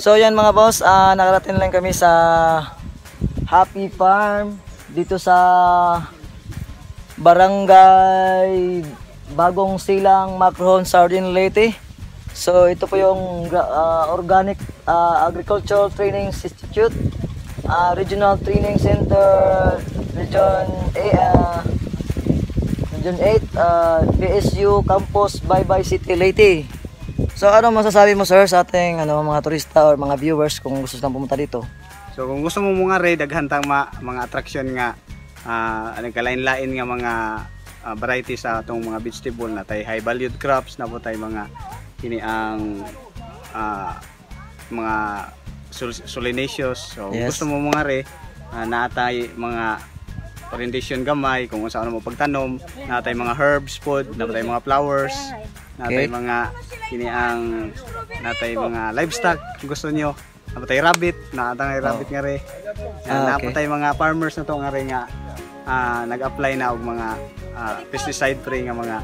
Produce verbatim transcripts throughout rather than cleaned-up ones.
So yan mga boss, uh, nakarating lang kami sa Happy Farm dito sa Barangay Bagong Silang, Macrohon, Sardin, Leyte. So ito po yung uh, Organic uh, Agricultural Training Institute, uh, Regional Training Center, Region A, uh, Region eight, uh, P S U Campus, Baybay City, Leyte. So ano masasabi mo sir sa ating ano, mga turista or mga viewers kung gusto silang pumunta dito? So kung gusto mo mga ray daghan tang ma, mga attraction nga uh, anong kalain-lain nga mga uh, variety sa atong mga vegetable na tay high valued crops na po tay mga kini ang uh, mga solanaceous. So yes. Gusto mo mga ray uh, natay mga orientation gamay kung saan mo pagtanom, natay mga herbs food, natay mga flowers, natay okay. mga kini ang natay mga livestock kung gusto niyo, natay rabbit, natay oh. rabbit nga re. Ah, okay. Natay mga farmers na to nga re nga uh, nag-apply na og mga uh, pesticide free nga mga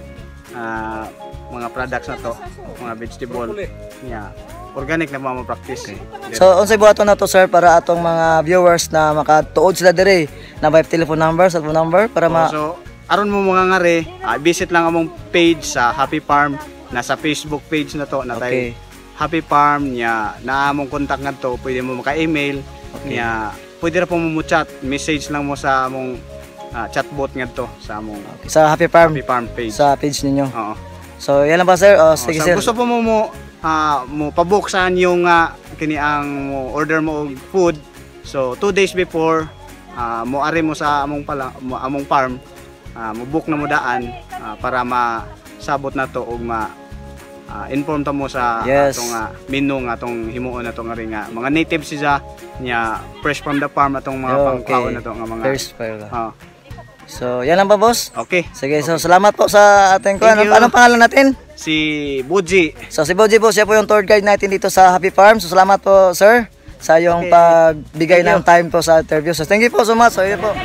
uh, mga products na to, mga vegetable yeah. Organic na mga practice. Okay. So unsay buhaton na to sir para atong mga viewers na makatuod sila dire na may telephone number, cellphone number para ma oh, so aron mo mga ngare, uh, visit lang among page sa Happy Farm, nasa Facebook page na to, natay okay. Happy Farm niya, na among contact ngadto, pwede mo maka-email okay. niya, pwede ra po mo chat, message lang mo sa among uh, chatbot ngadto sa among okay. sa Happy Farm, Happy Farm page. Sa page ninyo. Oo. So yan lang ba sir? Oh, sige oh, sir. Gusto po mo mo uh, mo pabuksan yung uh, kini ang mo order mo og food. So two days before uh, mo ari mo sa among pala mo, among farm. Uh, mo-book na mo daan uh, para masabot na to og ma uh, inform ta mo sa yes. atong uh, menu nga atong himuon na to nga ring nga mga native siya nya fresh from the farm atong mga okay. pangkaon na to nga mga first file. Uh, so yan lang ba boss? Okay. Sige, okay. so salamat po sa ating kuan. Anong, anong pangalan natin? Si Buji. So si Buji po, siya po yung tour guide natin dito sa Happy Farm. So salamat po sir sa yung okay. pagbigay ng time po sa interview. So thank you po so much. So yun po.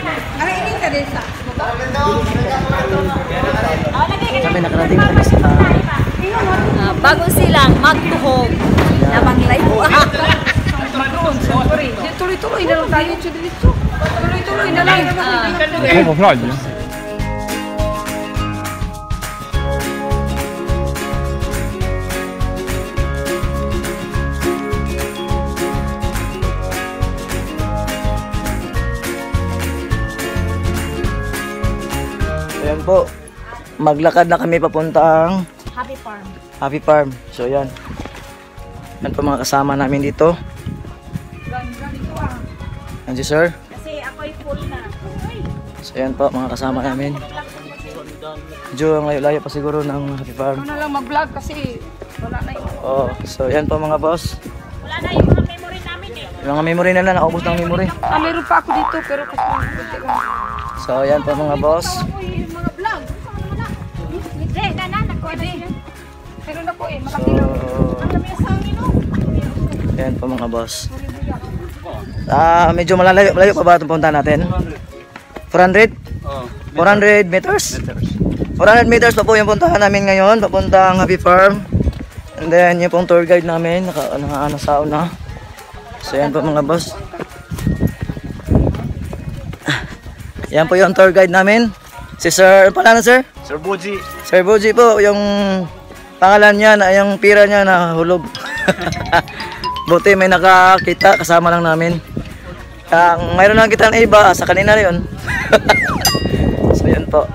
Kami nakarating kami sa uh, Bagong Silang, Magtuhog Namang live tuloy-tuloy na lang tayo dito. Tuloy-tuloy na lang Come på flagg. Ayan po, maglakad na kami papuntang Happy Farm. Happy Farm. So yan. Yan po mga kasama namin dito. Yan si sir. Kasi ako'y full na. So yan po mga kasama namin. Medyo ang layo-layo pa siguro ng Happy Farm. Ano na lang mag-vlog kasi wala na yun. Oh, so yan po mga boss. Wala na yung mga memory namin eh. Yung mga memory na lang, naubos ng memory. Ah, meron pa ako dito pero kasi so yan po mga boss. mga vlog. Hindi, gana, nakuha na yun. Meron na po eh, malaki so, na. Ang dami sa amin o. Yan po mga boss. Ah, medyo malalayo, malayo pa ba itong punta natin? four hundred? Oh, four hundred meters? four hundred meters pa po yung puntahan namin ngayon, papuntang Happy Farm. And then yung pong tour guide namin, naka, naka, nasa una. So yan po mga boss. Yan po yung tour guide namin. Si Sir, ano pangalan sir? Sir Buji. Sir Buji po, yung pangalan niya, na, yung pira niya na hulog. Buti may nakakita, kasama lang namin. Kaya mayroon lang kita na iba, sa kanina yun. So yun po.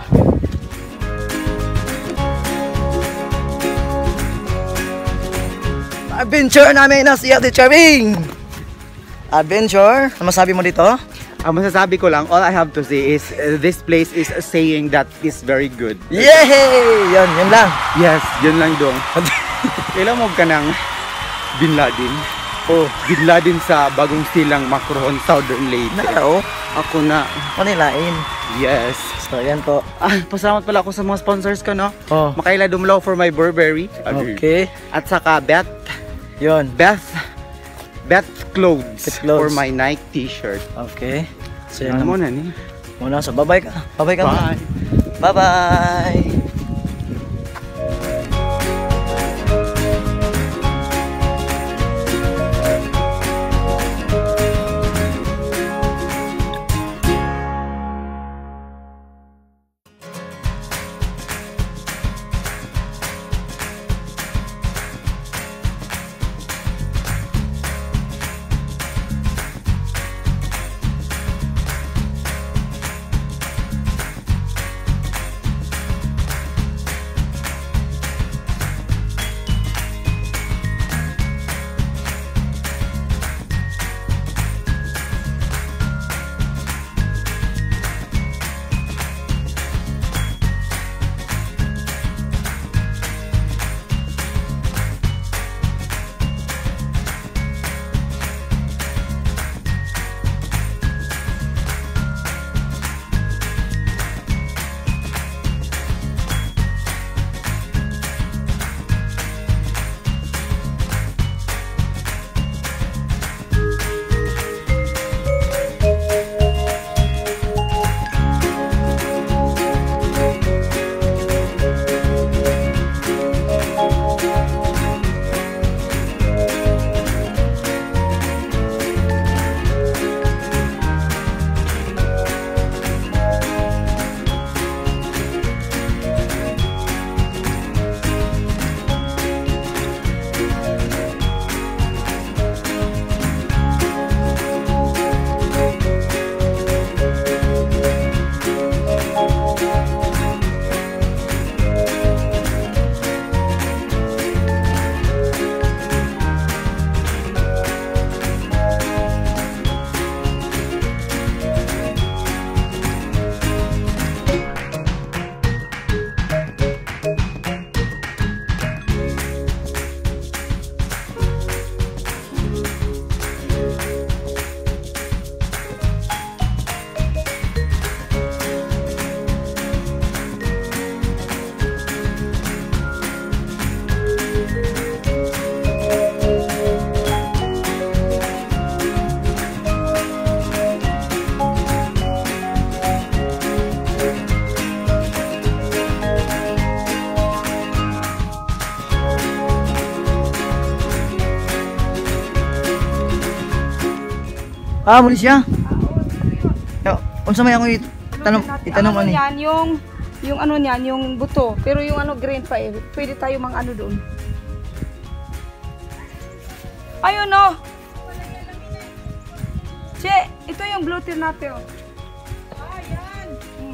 Adventure namin na si Ate Charing. Adventure, ano masabi mo dito? Ang masasabi ko lang, all I have to say is uh, this place is saying that is very good. Yay! Yun, yun lang. Yes, yun lang dong. Kailan mo ka ng Bin Laden? Oh, Bin Laden sa Bagong Silang, Macrohon, Southern Leyte. Na, oh. Ako na. Manilain. Yes. So, yan po. Ah, pasalamat pala ako sa mga sponsors ko, no? Oh. Makaila Dumlaw for my Burberry. Okay. At saka Beth. Yun. Beth. Beth Clothes, Beth Clothes for my Nike t-shirt. Okay. So, yan Ano mo na ni? Muna, so bye-bye ka. Bye-bye ka. Bye. Bye-bye. Ah, muli siya. Yo, unsa may ako itanong itanong ano ani? yan, yung yung ano niyan, yung buto. Pero yung ano green pa eh. Pwede tayo mang ano doon. Ayun no. Che, ito yung blue tear natin. Oh. Ayan. Hmm.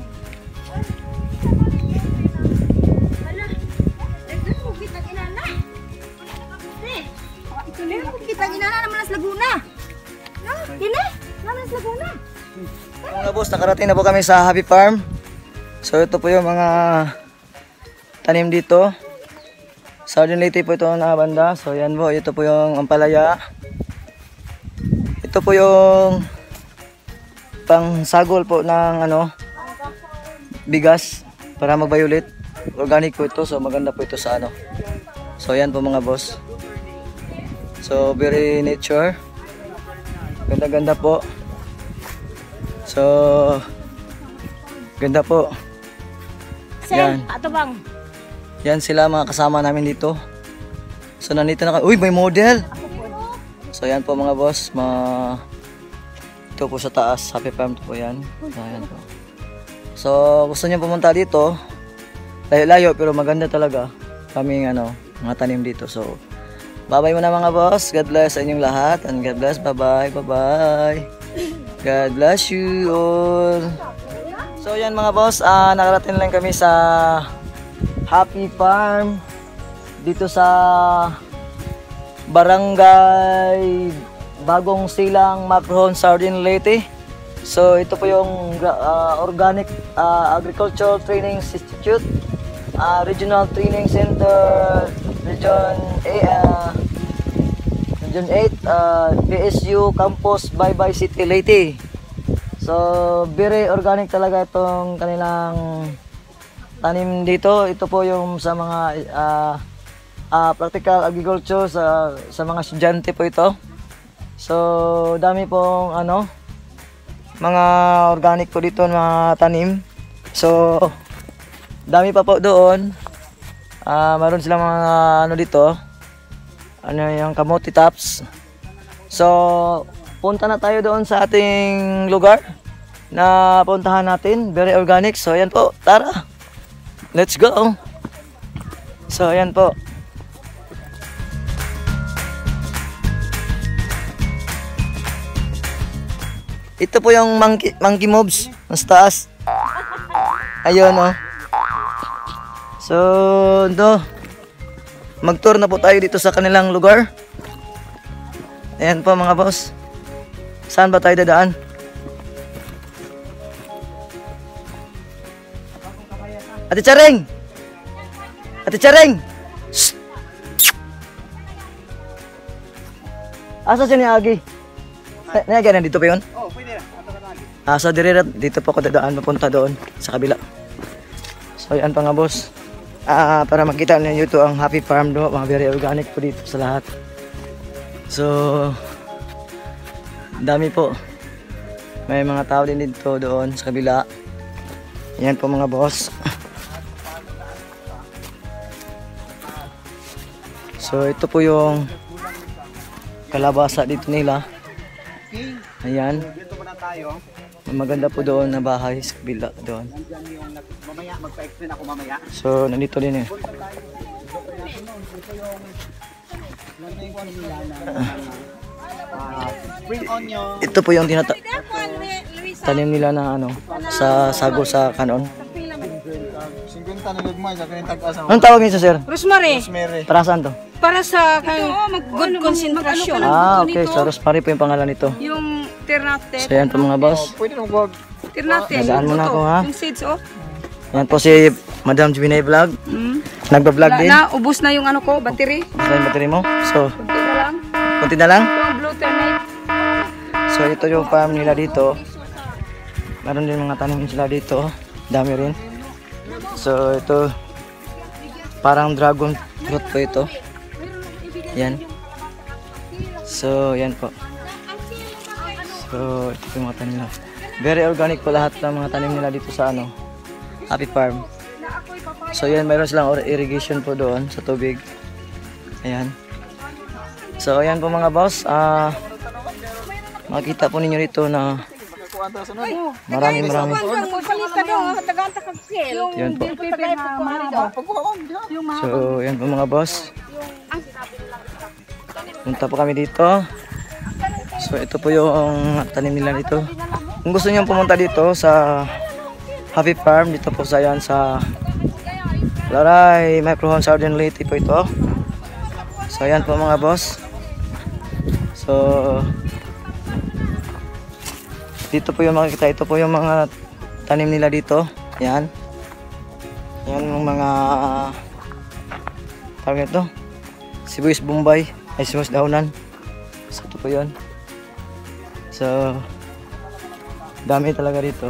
Hala. Ito yung kita ginana. Ito na yung kita ginana naman sa Laguna. No, dine. Naman sa Laguna. Mga boss, nakarating na po kami sa Happy Farm. So ito po yung mga tanim dito. Sardine Leyte po ito na banda. So yan po, ito po yung ampalaya. Ito po yung pang sagol po ng ano bigas para mag-violet. Organic po ito, so maganda po ito sa ano. So yan po mga boss. So very nature. Ganda-ganda po. So ganda po. Yan. Ato bang? Yan sila mga kasama namin dito. So nandito na kami. Uy, may model. So yan po mga boss, ma ito po sa taas, Happy Farm po yan. So, yan po. So gusto niyo pumunta dito, layo-layo pero maganda talaga kaming ano, mga tanim dito. So bye-bye muna mga boss. God bless sa inyong lahat and God bless. Bye-bye. Bye-bye. God bless you all. So yan mga boss, uh, nakarating lang kami sa Happy Farm dito sa Barangay Bagong Silang, Macron, Sardine, Leyte. So ito po yung uh, Organic uh, Agricultural Training Institute, uh, Regional Training Center, Region A, uh, Region eight, uh, P S U Campus Baybay City, Leyte. So very organic talaga itong kanilang tanim dito. Ito po yung sa mga uh, uh, practical agriculture sa sa mga estudyante po ito. So dami pong ano mga organic po dito mga tanim. So dami pa po doon. Uh, mayroon silang mga ano dito. Ano yung kamote tops. So punta na tayo doon sa ating lugar na puntahan natin. Very organic. So ayan po, tara. Let's go. So ayan po. Ito po yung monkey, monkey mobs. Mas taas. Ayun oh. So do. Mag-tour na po tayo dito sa kanilang lugar. Ayan po mga boss. Saan ba tayo dadaan? Ate Charing! Ate Charing! Shh! Asa siya ni Agi? Naya na dito pa yun? Oh, pwede na. Ato ka tali. Ah, so dire dito po ako dadaan, mapunta doon sa kabila. So yan pa nga boss. Ah, para makita ninyo ito ang Happy Farm do, mga very organic po dito sa lahat. So dami po. May mga tao din dito doon sa kabila. Yan po mga boss. So ito po yung kalabasa dito nila. Ayan. Dito muna tayo. May maganda po doon na bahay sa kabila doon. Nandiyan yung nag- mamaya, magpa-explain ako mamaya. So nandito din eh. Ah, spring onion. Ito po yung tinata tanim nila na ano sa sago sa kanon. singkwenta na lugmay sa kanang tag-asa. Anong tawag niyo sir? Rosemary, Rosemary. Para saan to? para sa kang good concentration. Ah, okay. So Rosemary po yung pangalan nito. Yung ternate. So yan po mga boss. Pwede nang wag. Ternate. Dadaan muna ako, ha? Yung seeds oh. Yan po si Madam Jubinay Vlog. Hmm. Nagba-vlog Wala din. na, ubos na yung ano ko, battery. Gusto yung battery mo? So, Kunti na lang. kunti na lang. Ito ang blue ternate. So ito yung farm nila dito. Meron din mga tanim sila dito. Dami rin. So ito parang dragon fruit po ito. Yan. So yan po. So ito yung mga tanim nila. Very organic po lahat ng mga tanim nila dito sa ano Happy Farm. So yan, mayroon silang irrigation po doon sa tubig. Ayan. So ayan po mga boss. Ah makikita po ninyo dito na maraming maraming. Yan po. So, yan po mga boss. Punta po kami dito. So, ito po yung tanim nila dito. Kung gusto niyo pumunta dito sa Happy Farm, dito po sa yan sa Laray Microhome Southern Leyte po ito. So, yan po mga boss. So, dito po yung makikita. Ito po yung mga tanim nila dito. Yan. Yan yung mga tawag ito. Sibuyas Bombay. Ay, sibuyas dahunan. So, ito po yun. So, dami talaga dito.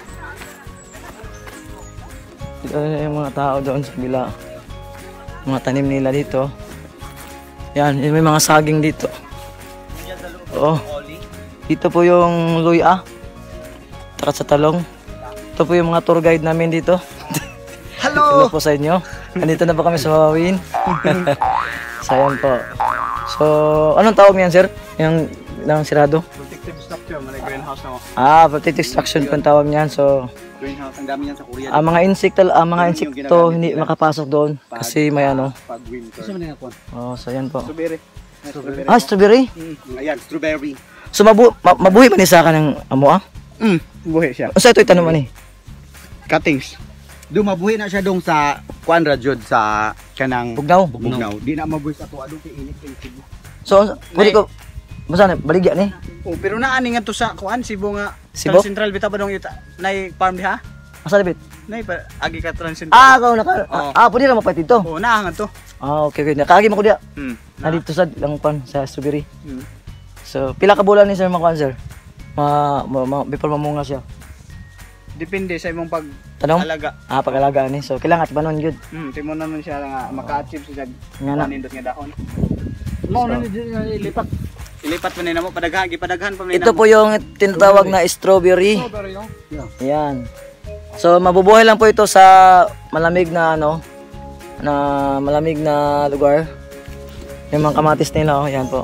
Dito na yung mga tao doon sa bila. Mga tanim nila dito. Yan, may mga saging dito. Oo. Dito po yung luya. Taka sa talong. Ito po yung mga tour guide namin dito. Hello! Hello po sa inyo. Andito na po kami sa Wawawin. So, yan po. So, anong tawag niyan, sir? Yung ng sirado? Protective structure, may greenhouse na mo. Ah, protective structure po ang tawag niyan. So, Greenhouse, ang dami yan sa Korea. ang mga insekto, ang mga insekto hindi makapasok doon kasi may ano. Pag winter. Kasi man yan. Oh, so yan po. Strawberry. Strawberry. Ah, strawberry. Mm, ayan, strawberry. So mabu ma mabuhi man ni sa kanang amo ah. Mm, buhi siya. Unsa ito itanong man ni? Cuttings. Dumabuhi na siya dong sa kuan ra jud sa Kanang Bugnaw. bugnaw. Di na mabuhi sa tuwa dong kay init kay Cebu. So, pwede ko basta na baligya ni. Oh, pero naani nga to sa kuan Cebu nga. Cebu? Central bita pa dong ita. Nay farm diha? Asa libit? Nay pa agi ka Trans Ah, kau naka Oo. ah, pwede na mapait dito. Oh, naa nga to. Ah, okay, okay. Nakagi mo ko diya. Hmm. Na dito sa lang pan sa strawberry. Hmm. So, pila ka bulan ni sir makuan sir? Ma, ma, ma before mamunga siya. Depende sa imong pag Tanong? alaga. Ah, pag-alaga ni. So, kailangan at banon gyud. Hmm, timo naman siya nga maka-achieve sa Nga na. nindot nga daon. Mo na ilipat. Ilipat pa nila mo padaghan, gipadaghan pa nila. Ito po yung tinatawag na strawberry. Yan. So mabubuhay lang po ito sa malamig na ano na malamig na lugar. Yung mga kamatis nila, oh, yan po.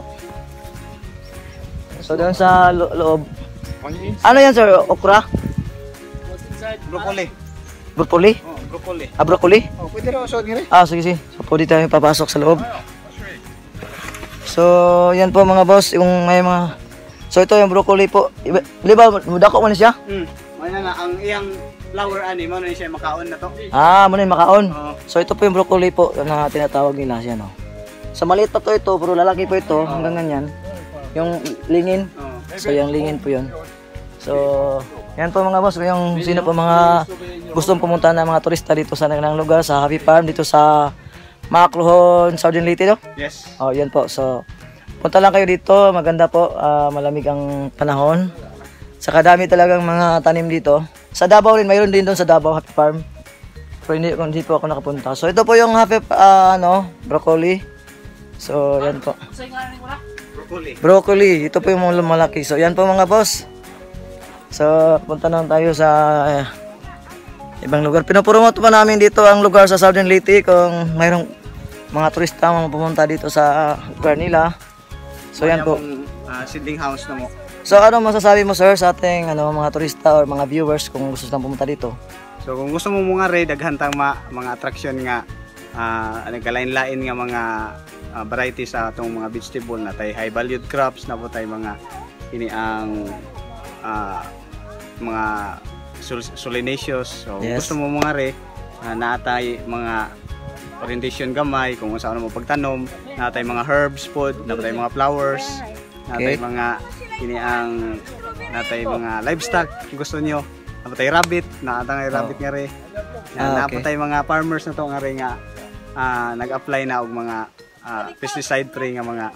So doon sa lo loob. Ano yan sir? Okra? Broccoli. Broccoli? Oh, broccoli. Ah, broccoli? Oh, pwede raw usod ngiri. Ah, sige sige. So pwede tayo papasok sa loob. So yan po mga boss, yung may mga. So ito yung broccoli po. Iba- Di ba mudako man siya? Hmm. May na ang iyang flower ani mo na siya makaon na to. Ah, muna yung makaon. Oo. So ito po yung broccoli po na tinatawag nila siya, no. So maliit pa to ito, pero lalaki po ito hanggang ganyan. Yung lingin. Oh. So yung lingin po 'yon. So yan po mga boss, yung sino po mga gustong pumunta na mga turista dito sa kanilang lugar sa Happy Farm dito sa Maclohon, Southern Leyte, no? Yes. Oh, yan po. So punta lang kayo dito, maganda po, ah, malamig ang panahon. Saka dami talagang mga tanim dito. Sa Davao rin, mayroon din doon sa Davao Happy Farm. Pero hindi, hindi po ako nakapunta. So ito po yung happy, ah, ano, broccoli. So yan po. Broccoli. Broccoli, ito po yung mga malaki. So yan po mga boss. So punta naman tayo sa eh, ibang lugar. Pinopromote pa namin dito ang lugar sa Southern Leyte kung mayroong mga turista mga pumunta dito sa lugar nila. So yan po. Uh, seedling house na mo. So ano masasabi mo sir sa ating ano, mga turista or mga viewers kung gusto silang pumunta dito? So kung gusto mo mga ray daghan tang ma, mga attraction nga uh, ano kalain-lain nga mga uh, variety sa atong mga vegetable na tay high valued crops na po tay mga ini ang uh, mga sul solanaceous. So Yes. gusto mo mga ray uh, natay mga orientation gamay kung saan mo pagtanom, natay mga herbs food, natay mga flowers, natay Okay. mga ini ang natay mga livestock kung gusto niyo. Napatay rabbit, nakatangay rabbit nga rin. Ah, okay. Napatay mga farmers na to nga rin nga ah, nag-apply na og mga ah, pesticide free nga mga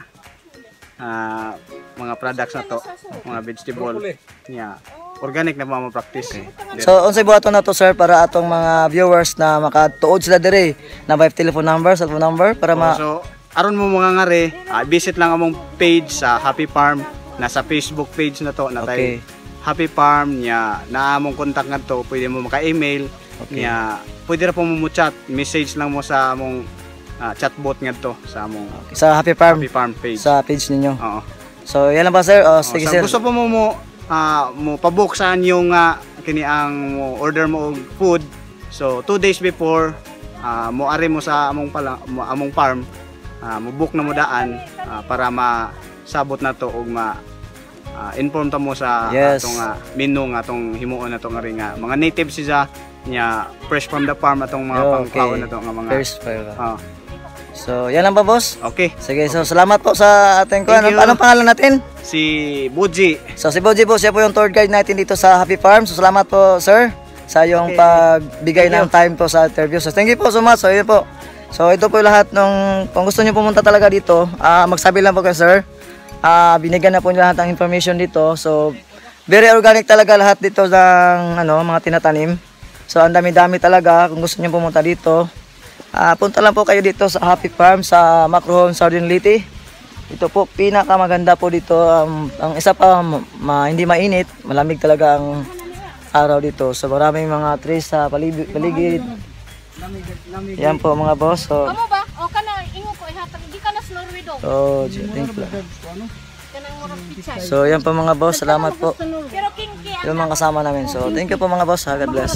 ah, mga products na to, mga vegetable nga organic na mga practice. So unsay buhaton na to sir para atong mga viewers na makatuod sila dire na may telephone number, cellphone number para ma So aron mo mga nga rin, ah, visit lang among page sa Happy Farm, nasa Facebook page na to na Okay. tay Happy Farm niya, naamong contact nga to, pwede mo maka-email Okay. niya, pwede ra po mo chat, message lang mo sa among ah, chatbot nga to sa among sa Happy Farm Happy Farm page. sa page ninyo. Oo. So, yan lang ba sir? O, sige Sa sir. gusto po mo mo, ah, mo pabuksan yung nga kini ang mo order mo og food. So two days before ah, mo ari mo sa among pala mo, among farm, ah, mo book na mo daan ah, para masabot na to og ma ah, inform ta mo sa Yes. atong nga menu nga atong himuon na to nga rin nga mga native siya nya fresh from the farm atong mga Okay. pangkaon na to nga mga First fire. ah, So, yan lang ba boss? okay. Sige, so salamat po sa ating ko. Thank Anong, you. anong pangalan natin? Si Buji. So si Boji po, siya po yung tour guide natin dito sa Happy Farm. So salamat po sir sa yung Okay. pagbigay Thank ng time po sa interview. So thank you po so much. So yun po. So ito po yung lahat nung kung gusto niyo pumunta talaga dito, ah, magsabi lang po kayo sir. Ah, binigyan na po niyo lahat ng information dito. So very organic talaga lahat dito ng ano, mga tinatanim. So ang dami-dami talaga kung gusto niyo pumunta dito. Ah, punta lang po kayo dito sa Happy Farm sa Macrohon, Southern Leyte. Ito po, pinakamaganda po dito. Um, ang isa pa, ma, hindi mainit. Malamig talaga ang araw dito. So maraming mga trees sa paligid. paligid. Yan po mga boss. So, Kamu ba? O ka na, ingo ko ihatag. Hindi ka na sa Norway do. so thank you. Kanang murag pichay. So yan po mga boss. Salamat po. Pero king kaya. Yung mga kasama namin. So thank you po mga boss. God bless.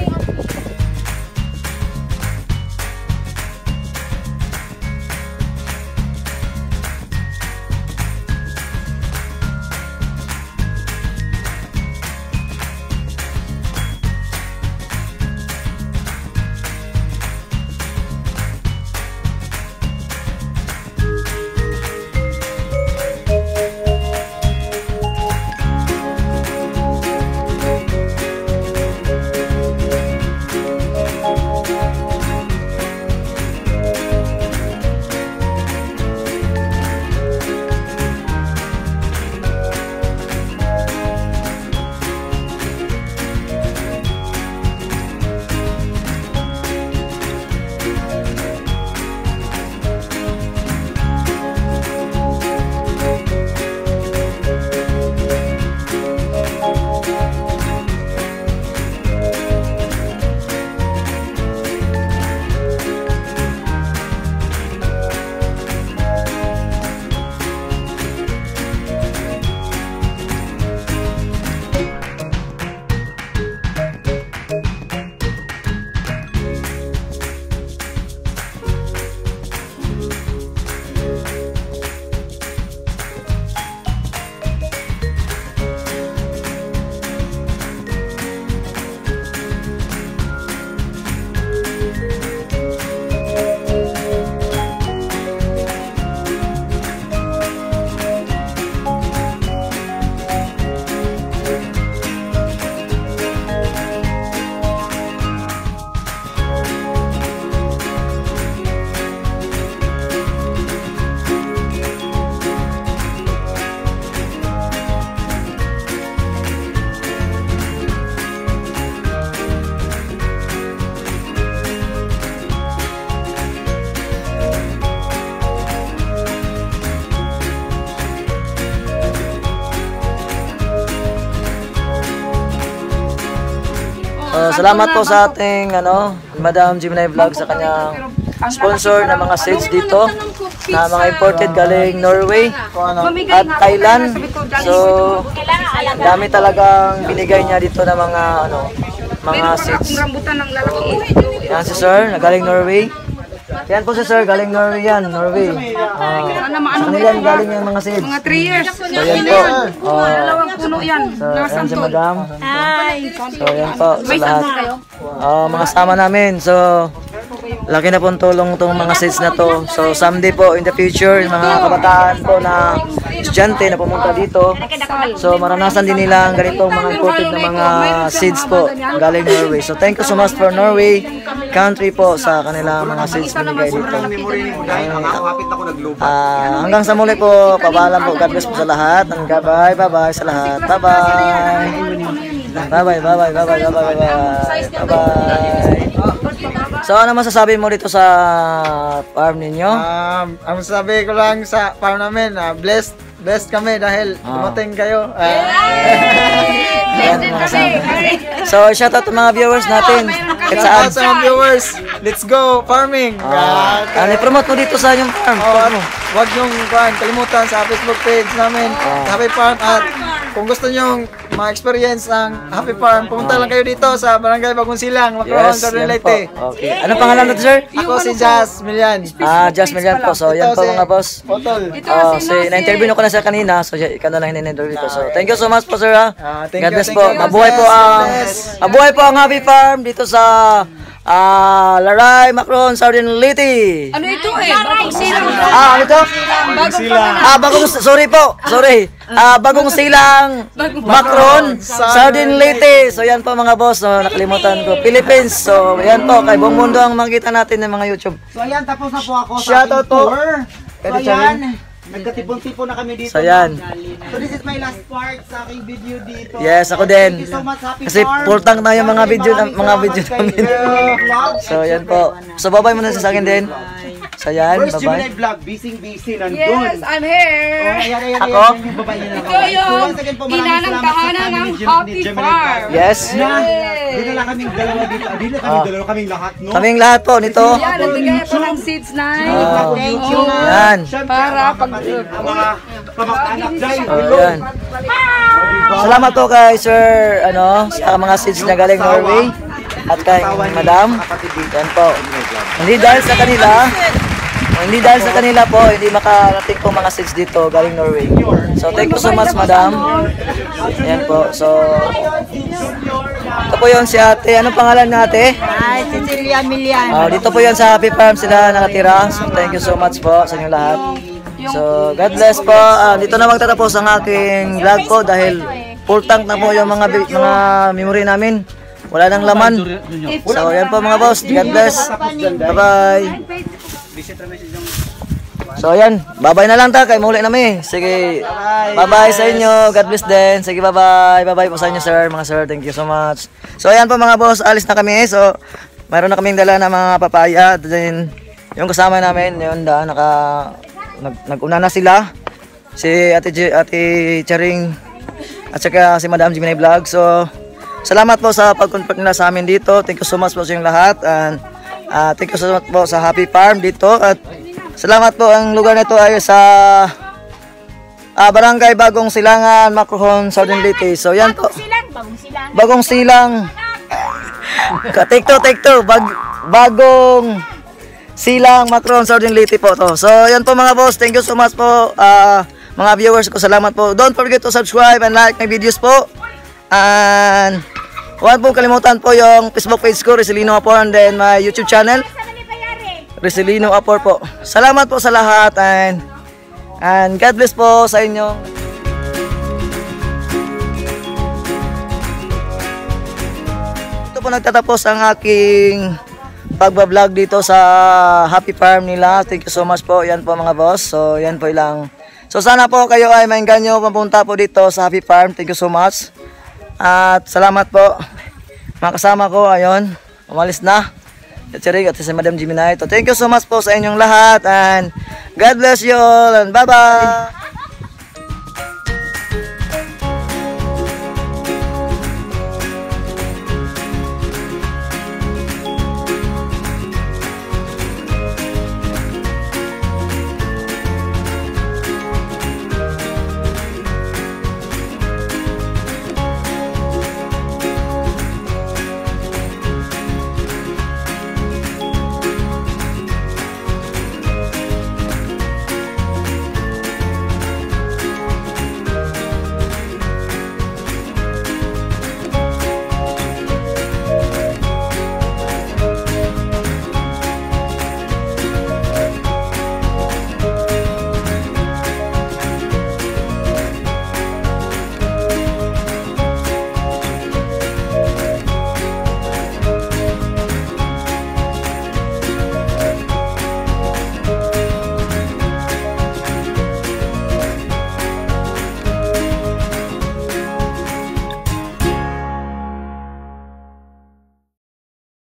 So, salamat po sa ating ano, Madam Gemini Vlog sa kanyang sponsor na mga seeds dito na mga imported galing Norway at Thailand. So, dami talagang binigay niya dito na mga ano, mga seeds. Yan si Sir, na galing Norway. Yan po si Sir, galing Norway yan, Norway. Uh, sa kanila galing yung mga seeds. Mga three years. So, yan po. Oh, Dalawang puno yan. so, yan si Madam. Ay. So, yan po sa lahat. Uh, mga sama namin. So, laki na pong tulong itong mga seeds na to. So, someday po in the future, yung mga kabataan po na estudyante na pumunta dito. So, maranasan din nila ang ganitong mga imported na mga seeds po galing Norway. So, thank you so much for Norway country po sa kanilang mga seeds binigay dito. Uh, hanggang sa muli po, pabaalam po. God bless po sa lahat. Bye, bye, bye sa lahat. Bye, bye. Bye, bye, bye, bye, bye, bye, bye, bye, bye, bye. So, ano masasabi mo dito sa farm ninyo? Um, ang sabi ko lang sa farm namin, uh, blessed, blessed kami dahil Ah. dumating kayo. Uh, Ayan, mga kasama. So, shout out to mga viewers natin. Kahit saan. Shout out sa mga viewers, let's go farming. Ah, ano, i-promote mo dito sa inyong farm. Oh, Ano? huwag niyong kuhan, kalimutan sa Facebook page namin, Happy Farm. At kung gusto niyong ma-experience ang Happy Farm, pumunta lang kayo dito sa Barangay Bagong Silang, Macron, Yes, Southern yan po. Leyte. Okay. Anong pangalan natin, sir? Ako si Jazz Milian. Ah, Jasmine yan po. So, yan Ito po si mga boss. Potol. Ito Oh, si si Nasi. na-interview ko na siya kanina. So, siya- ikaw na lang in-interview ko. So, thank you so much po, sir. Ha? Ah, thank God you, bless thank po. you. Mabuhay po God ang bless. mabuhay po ang Happy Farm dito sa ah Laray, Macron, Southern Leyte. Ano ito eh? Bagong silang. Ah, ano to? Bagong silang. Ah, bagong sorry po. Sorry. Ah, bagong silang Macron, Southern Leyte. So yan po mga boss, so, nakalimutan ko. Philippines. So yan po, kay buong mundo ang makita natin ng mga YouTube. So ayan, tapos na po ako Shout sa out aking po. tour. So Kay ayan, nagkatipon-tipon na kami dito. So yan. So this is my last part sa aking video dito. Yes, ako din. Thank you so much, Happy Kasi Farm. full tank na yung mga video Maraming mga salamat video kay namin. Gemini Vlog. So yan po. So bye-bye muna sa akin din. So yan, First bye-bye. Gemini Vlog, busy-busy, nandun. Yes, I'm Oh, here. ayan, ayan, Ako? ayan, yung babae na Ito yung So, once again po, maraming ina ng salamat sa tahanan family ng ni Gem- Happy ni Gemini Farm. Vlog. Yes. Na, dito lang kaming dalawa dito. Ah, Dito kaming dalawa, kaming lahat, no? Kaming lahat po nito. Yan, nagbigay ako ng seeds na. Oh. Thank you. Yan. Siyempre, Para ang mga pag- kapatid, ang mga kamag-anak dyan. Oh, yan. Salamat po kay Sir ano sa mga seeds na galing Norway at kay Madam. Yan po. Hindi dahil sa kanila, hindi dahil sa kanila po, hindi makarating po mga seeds dito galing Norway. So thank you so much, Madam. Yan po. So ito po yun si ate. Anong pangalan ni ate? Ay, Cecilia Milian. Ah, dito po yun sa Happy Farm sila nakatira. So thank you so much po sa inyo lahat. So God bless po. Ah, dito na magtatapos ang aking vlog po dahil full tank na po yung mga bi- mga memory namin. Wala nang laman. So yan po mga boss. God bless. Bye-bye. So ayan, bye-bye na lang ta kay muli na mi. Sige. Bye-bye sa inyo. God bless din. Sige, bye-bye. Bye-bye po sa inyo, sir. Mga sir, thank you so much. So ayan po mga boss, alis na kami. So mayroon na kaming dala ng mga papaya. Then yung kasama namin, yun da naka nag, nag-una na sila. Si Ate J, Ate Charing at saka si Madam Gemini Vlog. So salamat po sa pag-contact nila sa amin dito. Thank you so much po sa inyong lahat. And uh, thank you so much po sa Happy Farm dito. At salamat po, ang lugar na ito ay sa ah, Barangay Bagong Silangan, Macron, Southern Leyte. So yan po. Silang, bagong silang. Bagong Silang. Ka- Take two, take two. Bag, bagong Silang, Macron, Southern Leyte po to. So yan po mga boss. Thank you so much po. ah, mga viewers ko, salamat po. Don't forget to subscribe and like my videos po. And huwag po kalimutan po yung Facebook page ko, Rizelino Apor, and then my YouTube channel, Rizelino Apor po. Salamat po sa lahat and and God bless po sa inyo. Ito po nagtatapos ang aking pagbablog dito sa Happy Farm nila. Thank you so much po. Yan po mga boss. So yan po ilang. So sana po kayo ay maingganyo papunta po dito sa Happy Farm. Thank you so much. At salamat po. Mga kasama ko, ayun, umalis na. At si Rick at si Madam Gemini. So thank you so much po sa inyong lahat. And God bless you all. And bye-bye.